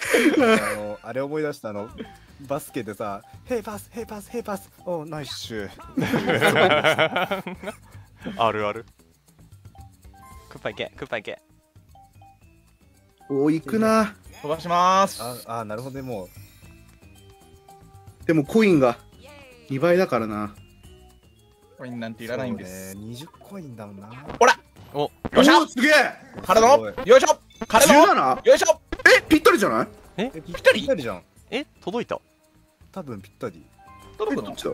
あれ思い出した、バスケでさ、ヘイパス、ヘイパス、ヘイパス、おナイスシュー。 あるある。クッパいけ、クッパいけ。 お、行くな。 飛ばしまーす。 あ、なるほどね、もでもコインが2倍だからな。 コインなんてう。 いらないんです。 そうね、20コインだもんな。 ほらお、 よっしゃおーすげえ。 彼のよいしょ彼の 17？ よいしょえ、ぴったりじゃない？ ぴったりじゃん。 届いた。 多分ぴったり。 届くのどっちだ？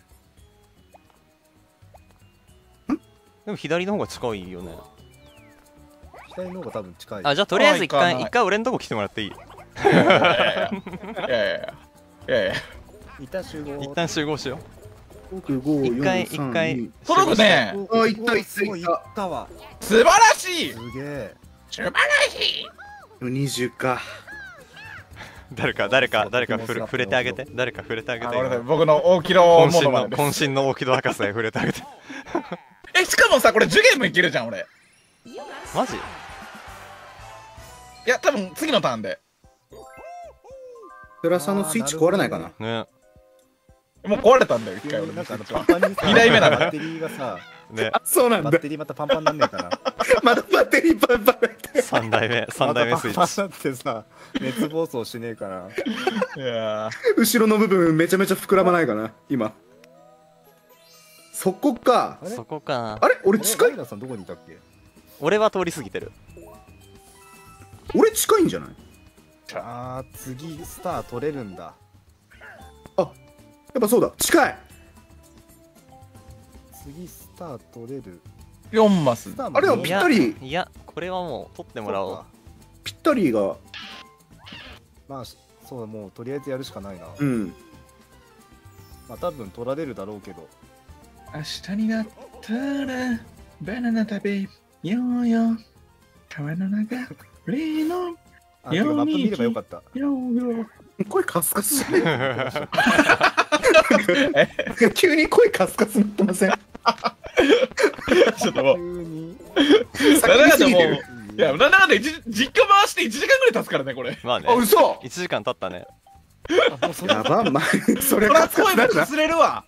でも左の方が近いよね。 左の方が多分近い。 あ、じゃあとりあえず一あー行かない回俺んとこ来てもらっていい？ いやいやいやいやいや一旦集合。 一旦集合しよ 6、5、 一回 4、3、 一回 2。 届くねおあ、行った行ったすごい行った行ったわ。 素晴らしいすげえ。 素晴らしい 20か。 う。誰か触れてあげて。誰か触れてあげて。 ごめんなさい、僕の大キロモードまでです。 渾身の大木戸博士触れてあげて。 しかもさ、これ10ゲームいけるじゃん、俺。 マジ？ いや、多分次のターンで。 テラさんのスイッチ壊れないかな。 ね。 もう壊れたんだよ、一回俺なんかのスイッチは。 パンパンにさ二台目なんだバッテリーがさ、 ね。 あ、そうなんだバッ。テリーまたパンパンなんねえかな。 まだバッテリーパンパンだって。 三代目スイッチ。 またパンパンになってさ、熱暴走しねえかな。 いやー後ろの部分めちゃめちゃ膨らまないかな、今。そこか。 あれそこか。 あれ俺近いライラさんどこにいたっけ？ 俺は通り過ぎてる。 俺近いんじゃない？ あー、次スター取れるんだ。 やっぱそうだ。近い。 次スター取れる。 4マスス。ターあれはもぴったりいや、これはもう取ってもらおう。 そうかぴったりが。 まあ、そう、もうとりあえずやるしかないな。 うん。 まあ多分取られるだろうけど。 明日になったらバナナ食べようよ川の中例のあ、てかマップ見ればよかった。 ようよ声カスカスじゃねえ急に声カスカスになってません？ ちょっともう急に。 なんだもういいやなんだかんだ実家回して1時間ぐらい経つからねこれまあねあ、。嘘。 1時間経ったね。 あ、もうそれやば、まそれそりゃカスカ声もスになるな。 崩れるわ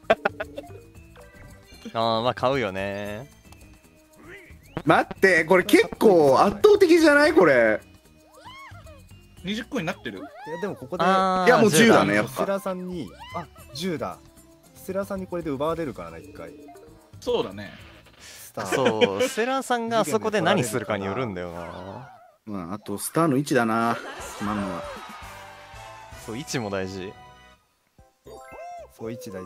ああ、まあ買うよね。 待って、これ結構圧倒的じゃないこれ。 20個になってるいやでもここであーいやもう10だねやっぱスラさんに、あ、10だ。スラさんにこれで奪われるからな、一回。 そうだねスター。 そう、セラさんがあそこで何するかによるんだよな。 まあ、あとスターの位置だな。今のは。 そう、位置も大事。 そう、位置大事。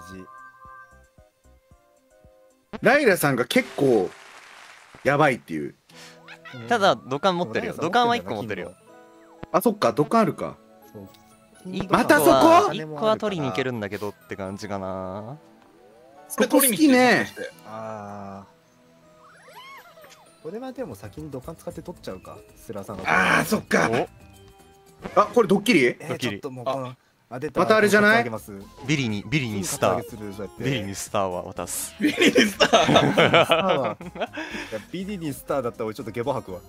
ライラさんが結構やばいっていう。 ただ、土管持ってるよ。土管は1個持ってるよ。 あ、そっか、ドカンあるか。 そうまたそこ 1個は取りに行けるんだけどって感じかな。 そこ好きね。 ああ。これはでも先に土管使って取っちゃうか、スラさんが。 あーそっかお、 あ、これドッキリ？ ちょっともうこの、出たまたあれじゃない？ ビリにスター。ビリににスターは渡す。 ビリースタースターは。いや、ビリにスターだったら俺ちょっとゲボ吐くわ。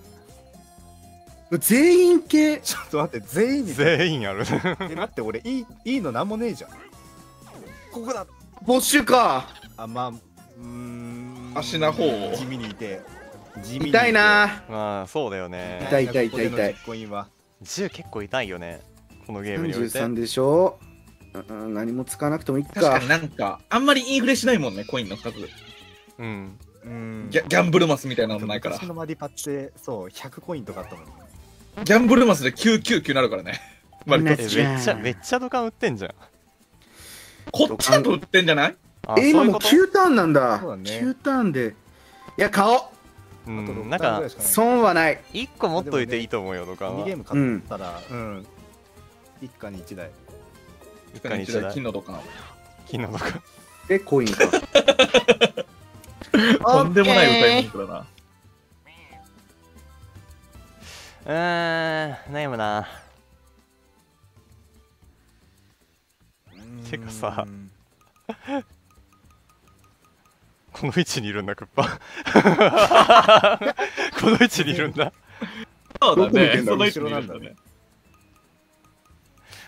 全員系。 ちょっと待って、全員に。 全員ある。 待って、俺いいのなんもねえじゃん。ここだ。 没収か。 あ、まあ、 足な方を地味にいて。地味に痛いな。 まあ、そうだよね。 痛い痛い痛い痛い。 コインは。 10結構痛いよね。このゲームにおいて。 33でしょ。何も使わなくてもいいか確かに。なんかあんまりインフレしないもんねコインの数うん。 ギャンブルマスみたいなのもないから昔のマリパってそう100コインとかあったもん。 ギャンブルマスで999なるからね割とめっちゃ土管売ってんじゃん。 こっちだと売ってんじゃないあ、 今もうそういうこと。 9ターンなんだ。 そうだね 9ターンで。いや、買おう。 うん、なんか、 損はない。 1個持っといていいと思うよ、土管はミニゲー。ム買ったら、一家に一台。 一家に一台金の土管金の土管。 で、コインか。 とんでもない歌い文句だな悩むな。てかさこの位置にいるんだ、クッパ。この位置にいるんだ。 そうだどこ見てんだろうねその位置にいるんだね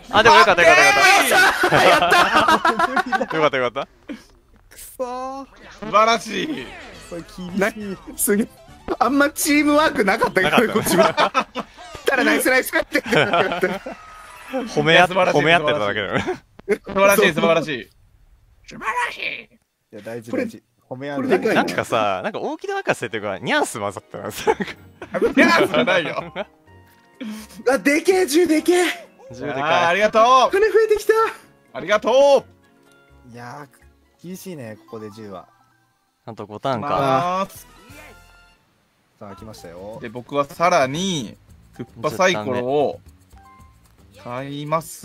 あ、でもよかったよかったよかったよかったよかった。 くそー、 素晴らしい。 これ厳しい。 すげえ。あんまチームワークなかったけど、 なかったこっちは。ただナイスナイスって。 褒め合ってただけだよね。 素晴らしい、素晴らしい。素晴らしい。 いや大事これ大事。褒め合うこれでかいなんかさ、なんか大木戸博士っていうかニャンス混ざったな。 いや、それないよ。 あ、でけえ、銃でけえ。 あ 10でかい。 りがとう。 金増えてきた。 ありがとう。 いやー厳しいね、ここで10は。 あと5ターンか。 まーす。 さあ来ましたよ。 で、僕はさらに、クッパサイコロを買います。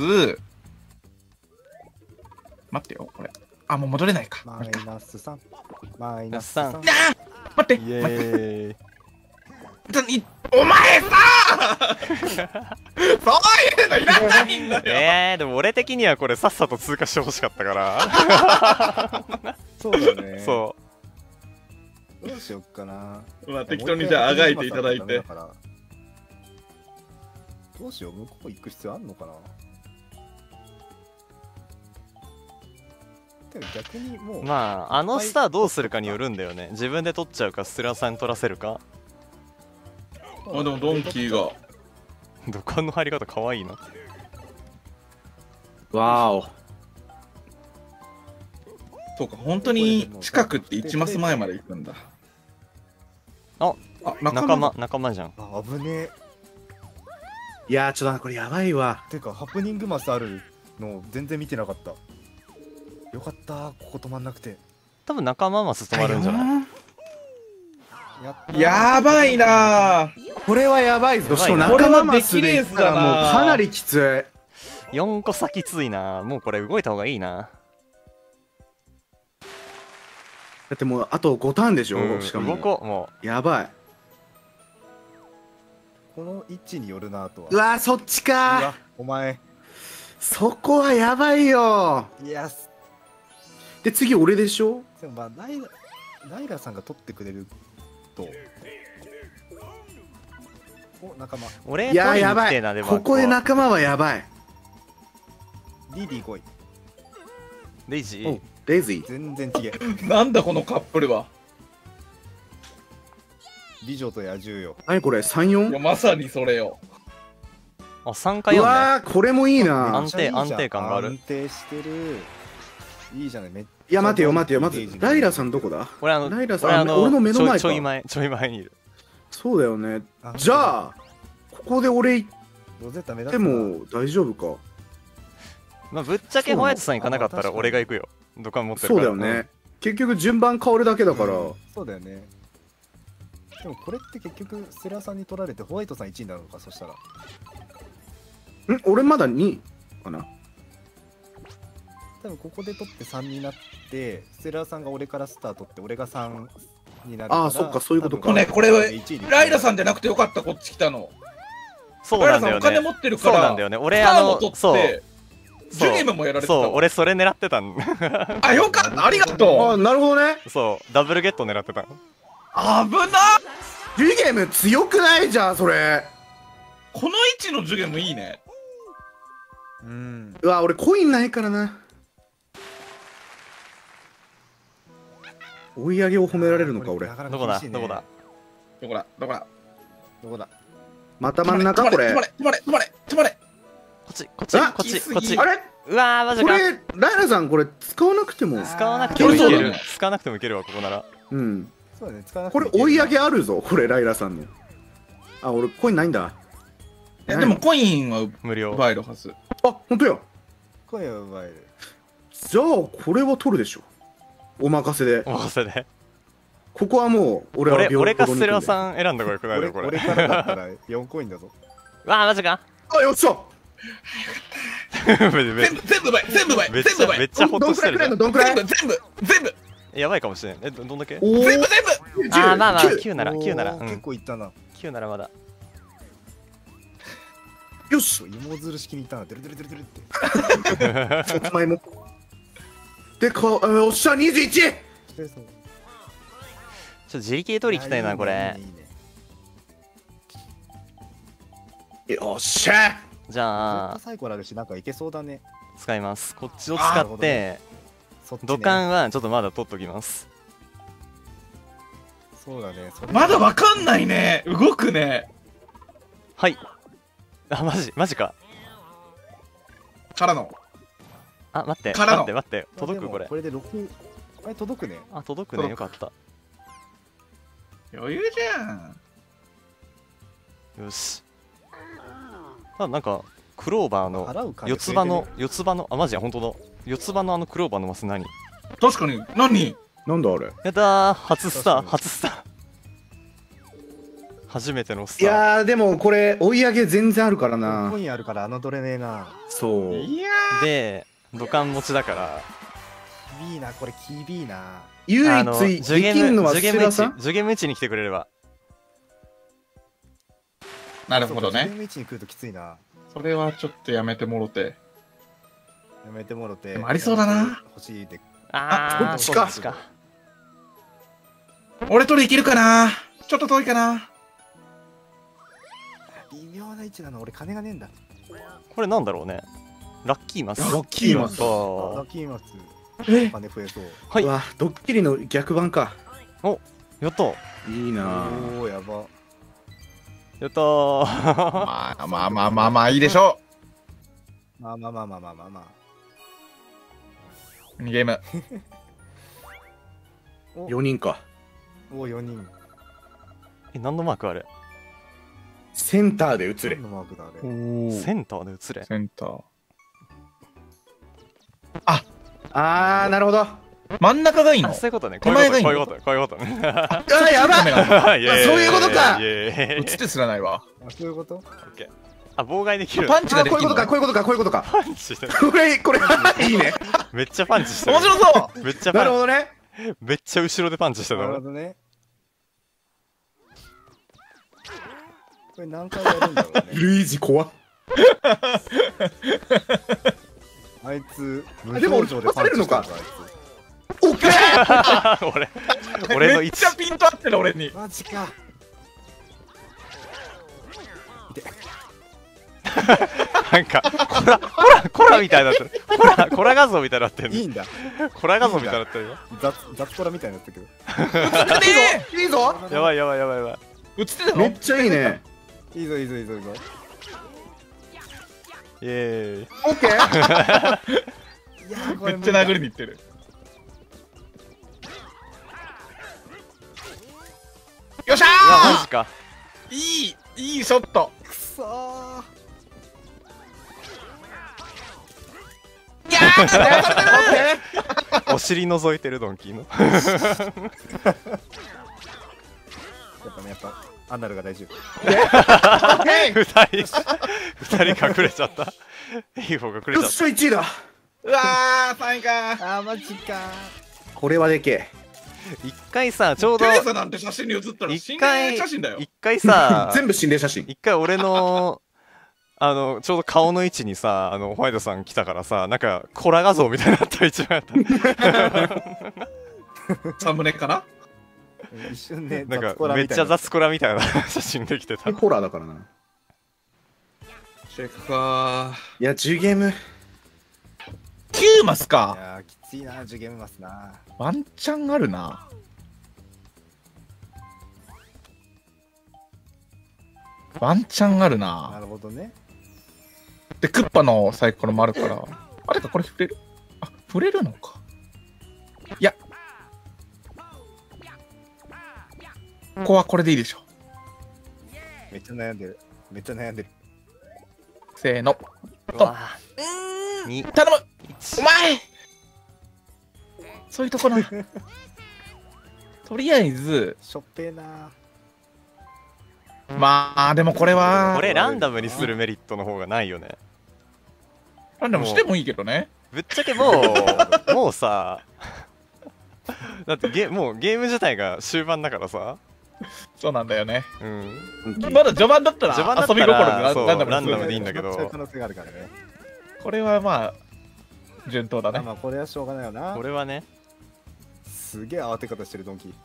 待ってよ、これ。あ、もう戻れないか。 マイナス3。マイナス 3 3。 待って、 イエーイ。 お前さそういうのいらないんだよ。 でも俺的にはこれさっさと通過してほしかったからそうだね。 そうどうしよっかな。 まあ、適当にじゃああがいていただいて。 どうしよう、向こう行く必要あんのかな。でも逆にもう、 まああのスターどうするかによるんだよね。自分で取っちゃうかステラさんに取らせるか。 あ、でもドンキーが。 土管の入り方かわいいな。 わお。 そうか、本当に近くって1マス前まで行くんだ。 あ、 仲間。 仲間じゃん。 あ、危ねえ。 いやー、ちょっとこれやばいわ。 てかハプニングマスあるの全然見てなかった。よかったここ止まんなくて。 多分仲間マス止まるんじゃない？ やったー。 やばいな。 これはやばいぞ。 やばいな仲間マスで言ったらもうかなりきつい。 4個先きついな。もうこれ動いた方がいいな。 だってもうあと5ターンでしょ、 うんしかも動こう。もやばい。 この位置によるなとは。 うわー、そっちうわか。 お前。 そこはやばいよ。 いや、 で次俺でしょ。 でもまあナイラさんが取ってくれると。お、仲間。 う俺いやー取りにやばい来てえな。でもここで仲間はやばい。 リリー5位。 レイジおレイズイ。 全然違え。 なんだこのカップルは。 美女と野獣よ。 何これいや、 34？ まさにそれよ。 あ、3回う読んわーこれもいいな。 安定安定感がある安定してる。いいじゃない、めっちゃ。 いや待てよ待てよ、まずライラさんどこだ。 俺ライラさん俺俺の目の前か。 ちょい前にいる。 そうだよね。じゃあここで俺行ロゼッタ目立ってつな。 も大丈夫か。 まあぶっちゃけホワイトさん行かなかったら俺が行くよ。土管持ってるから。 そうだよね。結局順番変わるだけだから。 そうだよね。でもこれって結局スラさんに取られてホワイトさん1位になるのか、そしたら。 俺まだ2かな。 多分ここで取って3になって、スラさんが俺からスタートって俺が3になるから。 あーそっかそういうことか多分ねこれは 1位にライラさんじゃなくてよかった、こっち来たの。 そうライなんだよね。 ラさんお金持ってるから、 そうなんだよね。俺スターも取そうって、ジュゲームもやられてたわ。 そう、俺それ狙ってたん。 あ、よかった、ありがあとう。 なるほどね。 そう、ダブルゲット狙ってたの。 危なっ。 ジュゲーム強くないじゃんそれ。 この位置のジュゲームいいね。 うん。 うわ俺コインないからな。追い上げを褒められるのか俺。 なかなどこだか厳しいねどこだ。 どこだどこだ。 どこだ。 また真ん中これ。 止まれ止まれ止まれ止まれ。 こっち、こっち、 あこっち、 来すぎこっち。 あれうわー、マジか。 これライラさんこれ使わなくても。 使わなくてもいけるそうだね。 使わなくてもいけるわ、ここなら。 うん。 そうだね、使わなくこていけるれ追い上げあるぞこれライラさんの。あ俺コインないんだ。 いやでもコインは無料。 奪えるはず。 あ本当や。 声を奪える。 じゃあこれは取るでしょ。お任せで。 お任せで。 ここはもう俺は俺かスレワん。 さん選んだ方がよくないのこれ。 俺からだったら4コインだぞ。 うわー、マジか。 あよっしゃ。 全部奪え全部奪えめっ全部奪えちゃほっどんくらいくとしてるじゃん。 らいのどんくらい。 全部やばいかもしれん。どんだけおー全部あー、まあまあ、 10 9なら、9なら。うん。 結構いったな。 9ならまだ。 よし。 芋づる式にいったな。デルデルデルデルって。 さつまいも。でおっしゃ21。 ちょっと自力で取り行きたいな、これ。 よっしゃ。 じゃあ、 サイコルあるし、なんかいけそうだね。 使います。こっちを使って、 そっちね土管はちょっとまだ取っときます。 そうだね。それまだわかんないね。動くね。 はい。あ、マジか。 からのあ、待って、 からの待って、届くこれこ。れで6、あれ届くね。 あ、届くね、 届くよかった。 余裕じゃん。 よし。あ、なんか、クローバーの払う金四つ葉の、あ、マジや、ほんとだ。四つ葉のクローバーのマス何？ 確かに。何？ なんだあれ。 やったー、初スター、 確かに初スター。初めてのスいター。 やーでもこれ追い上げ全然あるからなコ。インあるから侮れねえな。 そう。 いやで、土管持ちだから、 きびいな、これきびいな。 唯あの、 一できんのはスラさん。 ジュゲム位置に来てくれれば。 ー。なるほどね。 自分の位置に来るときついな。 それはちょっとやめてもろて。 やめてもろて。 でもありそうだな。 欲しいで。 あー、 こっちかそっちか。 俺取りいけるかな。ちょっと遠いかな。 微妙な位置なの、俺金がねえんだ。 これなんだろうね。ラッキーマス。 ラッキーマスあ、ラあッキーマス。 え金増えそう。 はいうわドッキリの逆版か。 やったいいなおお、やば。 やったーまあいいでしょまあまあまあまあまあまあまあ。 う。2ゲーム。 4人か。 おお、4人。 え、何のマークあれ？ センターで映れ何。のマークだあれ。 センターで映れ。 センター。 あーなるほど。あ真ん中がいいのあ、そういうことね。 手前がいいのこういうことね。 ーやばい。 いやいやいやそういうことかいやいやいや映ってすらないわ。 あ、そういうことオッケー。あ、妨害できる。 パンチがあできるの。 こういうことかこういうことかこういうことか。 パンチしてる。 これいいね。 めっちゃパンチしてる。 面白そう。 めっちゃなパンるほどね。 めっちゃ後ろでパンチしてた俺なるほ。どね。これ何回やるんだろうね。 ルイージ怖っ。 あいつ、無でも表情でパンチしてるから忘れオッケー。 俺の位置めっちゃ。ピント合ってる俺に。 マジか。 なんか、コラみたいになってる。コラ画像みたいになってる。 いいんだ。 コラ画像みたいになってるよ。 雑コラみたいになったけど。 いいぞ。 やばいやばいやばいやばい。 映ってたの？ めっちゃいいね。 いいぞいいぞいいぞいいぞ。 イエーイ。 オッケー。 いやーこれめっちゃ殴りにいってる。よっしゃうわマジか。 いいショット。 くそー。 いやーお尻覗いてるドンキーの。 やっぱアナルが大丈夫。 二人隠れちゃった。いい方隠れちゃっよっしゃ、1位だ。 うわー、3位か。 あーマジかこれはでけえ。 た。一回さ、ちょうどテレサなんて写真に写ったら心霊写真だよ。 一回さ、 全部心霊写真。 一回俺のちょうど顔の位置にさ、ホワイトさん来たからさ、なんかコラ画像みたいになった一番やった。 サムネかな。 一瞬ねなんかめっちゃ雑コラみたいな写真できてた。 ホラーだからな。 チェックかいや、10ゲーム。 9マスいか。 やーきついなジュゲームマスな。 ワンチャンあるな。ワンチャンあるなな。 るほどね。 で、クッパのサイコロもあるから。あれか、これ触れる。あ、触れるのか。いや。ここはこれでいいでしょ。 めっちゃ悩んでる。めっちゃ悩んでる。 せーの。 うわ2、 頼むお前そういうとこな。とりあえず、 しょっぺーなまあ、でもこれは、 これランダムにするメリットの方がないよね。 ランダムしてもいいけどね。 ぶっちゃけもうさ、だってもうゲーム自体が終盤だからさ。 そうなんだよね。 うん。 まだ序盤だったら序盤だった遊び心らそうがランダムランダムにするでいいんだけどそういう可能性があるからね。 これはまあ、順当だね。 まあこれはしょうがないよなこ。れはね、 すげえ慌て方してるドンキー。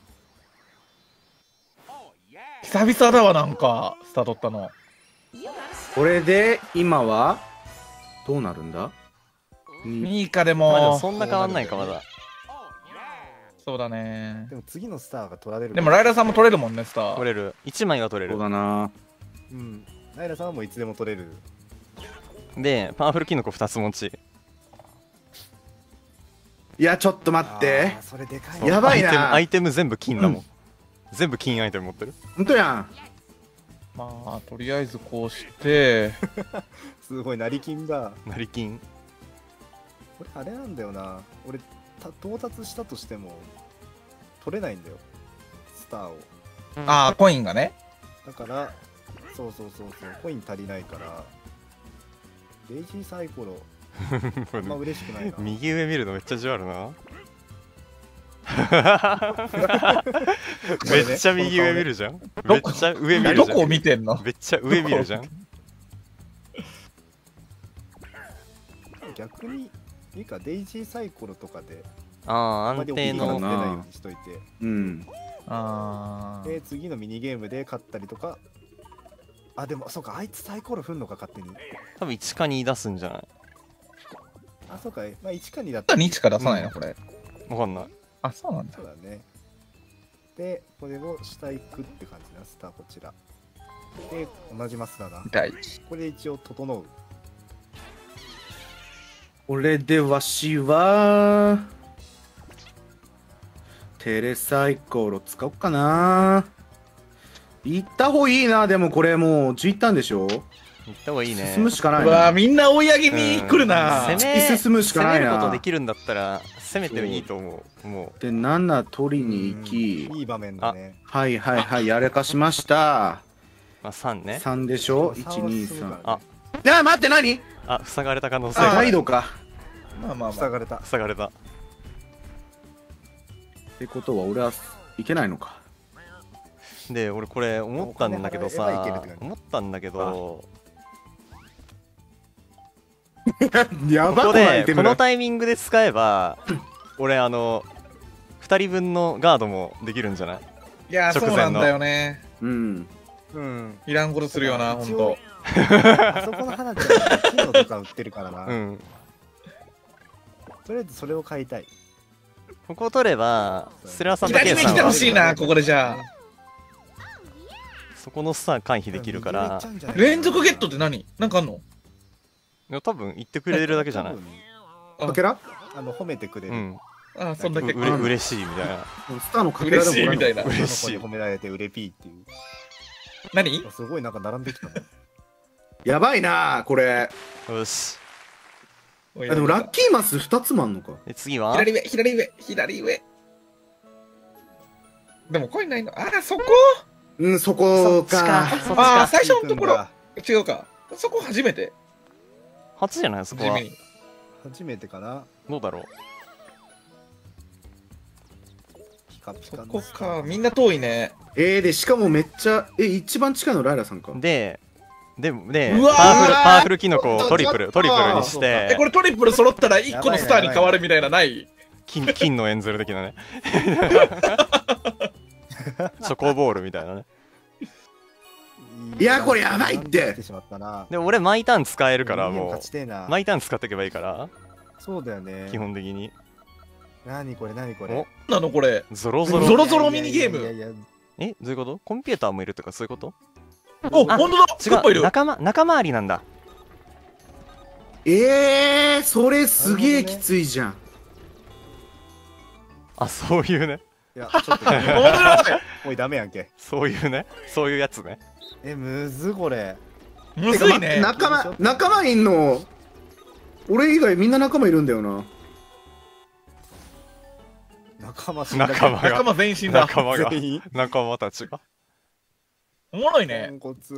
久々だわ、なんか、スタートったの。 これで、今は、どうなるんだ？ ミーカでまあでもも、 そんな変わんないかまだ。 そうだねで。も次のスターが取られる。 でもライラさんも取れるもんね、スター。 取れる。1枚は取れそうる。 だな。 うん。ライラさんはもういつでも取れる。 で、パワフルキノコ2つ持ち。 いや、ちょっと待ってあー。それでかいそうやばいなアイテム全部金だもん。全部金アイテム持ってる。 ほんとやん。 まあ、とりあえずこうして、 すごい成金だ。 成金。 これあれなんだよな。俺到達したとしても取れないんだよ。スターを。 ああ、コインがね。 だからそうコイン足りないからレイジーサイコロあんま嬉しくないな。 右上見るのめっちゃじわるな。めっちゃ右上見るじゃん。めっちゃ上見るじゃん。 どこを見てんの？ めっちゃ上見るじゃん。 逆にいいかデイジーサイコロとかでああ、 あんまり大き安定の。 いから出ないようにしといて、 うん。 あで次のミニゲームで勝ったりとか。あでもそうか、あいつサイコロ振んのか勝手に。 多分1か2出すんじゃない？ あそうか、まあ1か2だっあ。 たら 2しか出さないの、これ。 わかんない。 あ、そうなんだそ。うだね。でこれを下行くって感じな。スターこちらで同じマスだな。 第これで一応整う。 これでわしは、テレサイコロ使おっかな。行った方がいいな。でもこれもう11ターンでしょ。 行った方がいいね。 進むしかないうわな。 みんな追い上げに来るな。 攻突き進むしかないな攻めることできるんだったら攻めてもいいと思う。もで、7取りに行き、 いい場面だね。 はいはいはい、やらかしました。 う、まあ、3ね。 3でしょ。 差は 1、2、3。 進むからねあいや、待って、何あ、塞がれた可能性サがイドか。 まあまあまあ。 塞がれた。 塞がれた。 ってことは俺はいけないのか。 で、俺これ思ったんだけどお金払えばいけるさって感、じ思ったんだけど、 やばここで、 くないアイテムだ。 このタイミングで使えば、俺2人分のガードもできるんじゃない？ いや、 直前のそうなんだよね。 うん。 うん。 いらんことするよな、ほん一応と。 あそこの花ちゃん機能とか売ってるからな。 うん。 とりあえずそれを買いたい。 ここを取れば、ステラさんとケ左目来てイさんはほしいな、ここでじゃあ。 そこのさ回避できるから、 連続ゲットって何なんかあんの？ いや多分言ってくれるだけじゃない。 かけら褒めてくれる。 うん。 あ、そんだけ。 嬉しいみたいな。 スターのかけらでも嬉しいみたいな。 嬉しい女の子に褒められて売れピーっていう。 何？ すごいなんか並んできたもん。 やばいなこれ。 よし。 あでもラッキーマス2つもあんのか。 で次は左上、左上、左上。でもコインないの。あ、そこ？ うんそこか。 あ、最初のところ。違うか。そこ初めて。 初じゃないそこは。 初めてかな。 どうだろう。 ピカピカそこか。みんな遠いね。 でしかもめっちゃ一番近いのライラさんか。 でパうわーワーフルキノコをトリプルにしてこれトリプル揃ったら1個のスターに変わるみたいなない金のエンゼル的なねチョコボールみたいなね。 いやこれやばいって。 で俺毎ターン使えるからも勝ちてえな。 う毎ターン使っていけばいいからそうだよね。 基本的に。 何これ何これ。 なのこれゾロゾロミニゲーム。 いやいやどういうこと？コンピューターもいるとかそういうこと？ お、本当だ。 違う、仲間りなんだ。 それすげえきついじゃん。 あ、そういうね。 いやちょっとおいダメやんけ。 そういうね、そういうやつね。 むずこれ。 むずいね。 仲間いんの。俺以外みんな仲間いるんだよな。 仲間全員死んだ。 仲間たちが。 おもろいね。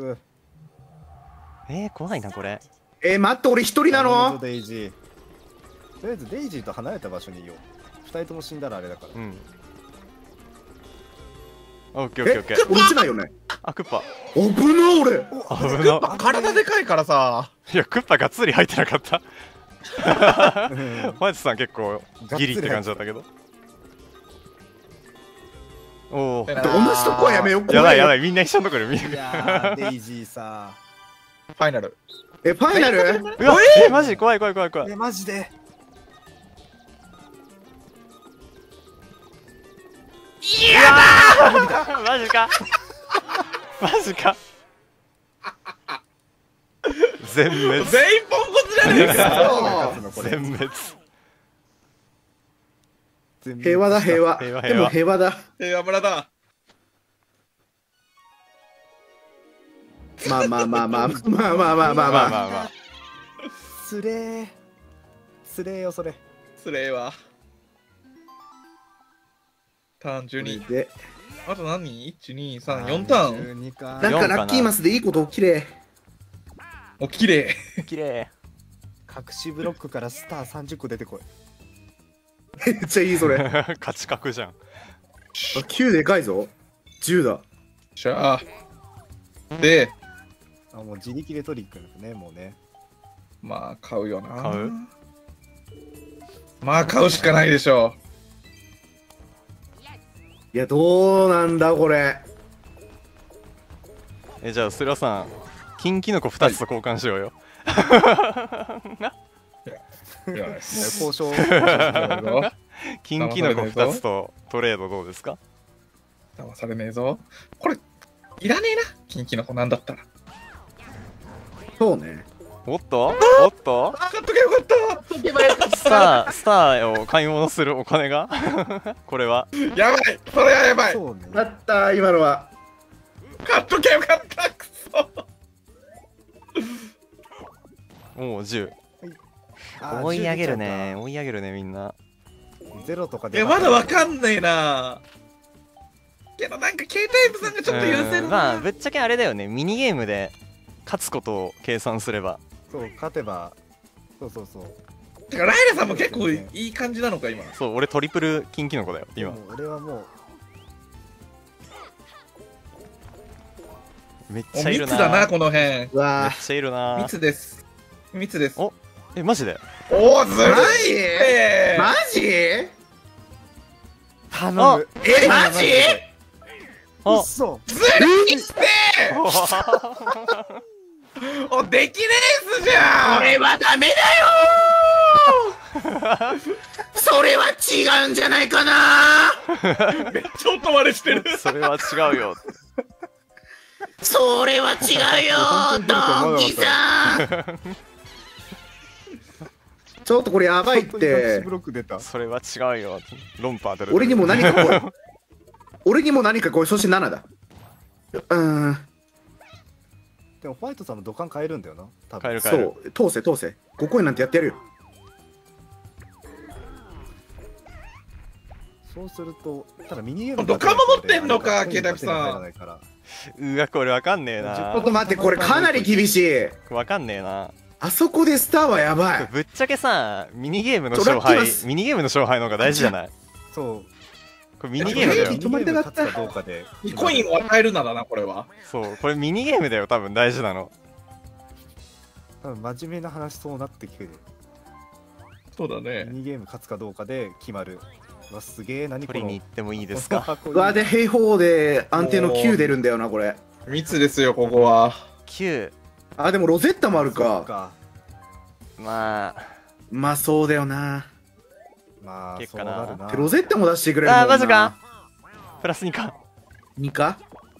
怖いなこれ。 待って俺一人なの？ デイジー。とりあえずデイジーと離れた場所にいよう。二人とも死んだらあれだから。 うん。オッケーオッケーオッケー。 落ちないよね。 あ、クッパ。 危な俺。 危な。 体でかいからさ。 いやクッパがっつり入ってなかった。マイツさん結構ギリって感じだったけど。おお。 同じとこはやめよう。 やばいやばいみんな一緒のところ見る。 いやデイジーさ。 ファイナル。 ファイナル？ うわマジ怖い。 マジで。 いやだマジか全滅。 全員ポンコツじゃねえか。 全滅。 平和だ平和。でも平和だ。 平和村だ。 まあ。 つれえよそれ。 つれえわ。ターン12で。あと何 ?1、2、3、4ターン。 なんかラッキーマスでいいこと起きれ。 お、きれい。 きれい。隠しブロックからスター30個出てこい。 めっちゃいいそれ。 勝ち確じゃん。 9でかいぞ。10だ。 しゃあ。で、 もう自力で取りに行くんですね、もうね。 まあ、買うよな。 買う？ まあ、買うしかないでしょう。いや、どうなんだ、これ。 じゃあ、スラさん、金キノコ2つと交換しようよ。 交渉。 金キノコ2つとトレードどうですか？ 騙されねえぞ。これ、いらねえな、金キノコなんだったら。 そうね。 おっと買っとけよかったスターを買い物するお金がこれはやばい、それはやばい。 だった今のは。 買っとけよかった、くそ。 もう10。追い上げるねみんな。 ゼロとかで。 まだわかんねえな。けどなんか K タイプさんがちょっと優勢だな。 まあぶっちゃけあれだよね、ミニゲームで勝つことを計算すれば。 そう勝てば。そうてかライラさんも結構いい感じなのか今。 そう、俺トリプル金キノコだよ今。 俺はもうめっちゃいるな。 密だなこの辺。 めっちゃいるな。 密です。 お、マジで？ おお、ずるい。 マジ？ 頼む。 マジ？ 嘘。 ずるいって。お、できねえっすじゃん。 これはダメだよ。それは違うんじゃないかな。 めっちゃ音割れしてる。 それは違うよ。 それは違うよ、ドンキさん。 ちょっとこれやばいっ本当に隠してブ。ロック出た。 それは違うよ。論破当てる。 俺にも何かこう。俺にも何かこう、そして7だ。 でもホワイトさんも土管変えるんだよな。多分。 そ変える変える。 う、通せ通せ。5コインなんてやってやるよ。 そうすると、ただミニゲーム土管も持ってんのかケタピさん入らないからうわ、これわかんねえちょなっ。と待って、これかなり厳しい。 わかんねえな。 あそこでスターはやばい。 ぶっちゃけさ、ミニゲームのトラ勝敗ッキーマス、 ミニゲームの勝敗の方が大事じゃない？ そう。 これミニゲームだよミニ。 ミニゲーム勝つかどうかで。 コインを与えるならな、これは。 そう、これミニゲームだよ、多分大事なの。 多分真面目な話そうなってきてる。 そうだミね。 ニゲーム勝つかどうかで決まる。うわ、すげえ、何この。 取りに行ってもいいですか？ この箱うわ、で、平方で安定の9出るんだよな、これ。 密ですよ、ここは。 9。 あ、でもロゼッタもあるそっか。 か。 ままあ、そうだよな。 まあ、そう結果ななるな。 でロゼッタも出してくれるもんな。 あーマジか。プラス2か。 2か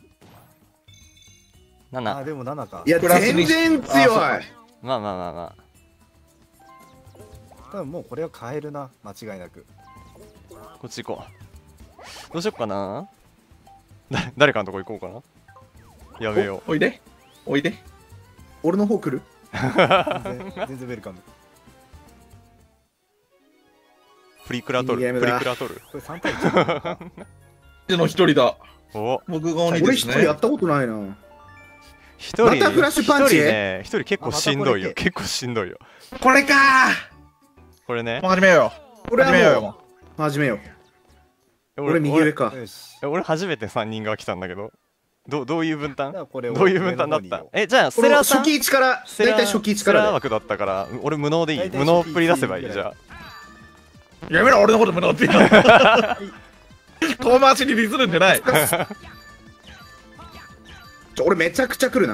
7。 あ、でも7か。 いや、 プラスに全然強い。 まあまあまあま多分もうこれは変えるな、間違いなく。 あ。こっち行こう。どうしよっかな。誰かのとこ行こうかな。やめよおいで。おいで。 俺の方来る？ 全然ウェルカム。 う。プリクラ取る。 いいゲームだプリクラ取る。 これ3対1なのか。 の一人だ。 お、 僕が鬼俺ですね。 一人やったことないな。 一人。 またフラッシュパンチ一人ね、一人結構しんどいよ。 あまたこれ結構しんどいよ。 これかこれねー。もう。始めようよ。 俺始めようよ、 はももう、始めよう。俺右上か。 よし。 俺初めて3人が来たんだけど。どういう分担？ じゃあこれをどういう分担だっ上の方にた？じゃあ、セ俺ラーさん初期1から、 セラ大体初期1 セからで。 ラー枠だったから、俺無能でいい。 大体無能っぷり出せばいい、 初期じゃあ。 う。やめろ、俺のこと無能って言うの。遠回しにディスるんじゃない。 俺めちゃくちゃ来るな。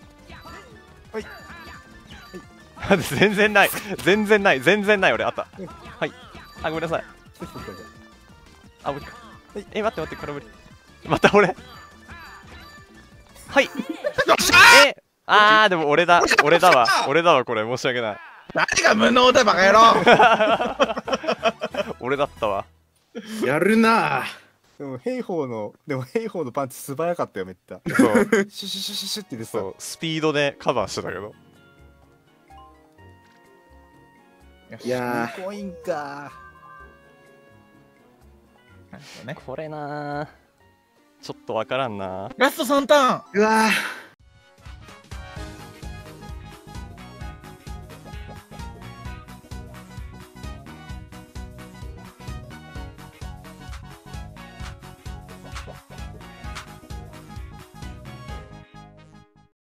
全然ない。全然ない。全然ない、俺、あった。はい。あ、ごめんなさい。あ、もう一回。待って待って、空振り。また俺。はい。 よっしゃでも俺だ。俺だわ。俺だわ、これ。申し訳ない。 何が無能だ、バカ野郎。 俺だったわ。 やるなぁ。 でも兵法のパンチ素早かったよ、めっちゃ。 そう。 シュシュシュシュシュって出てた。 そう。スピードでカバーしてたけど。 いや 2コインか。 これなぁ。ちょっとわからんな。 ラスト3ターン。 ー。うわぁ。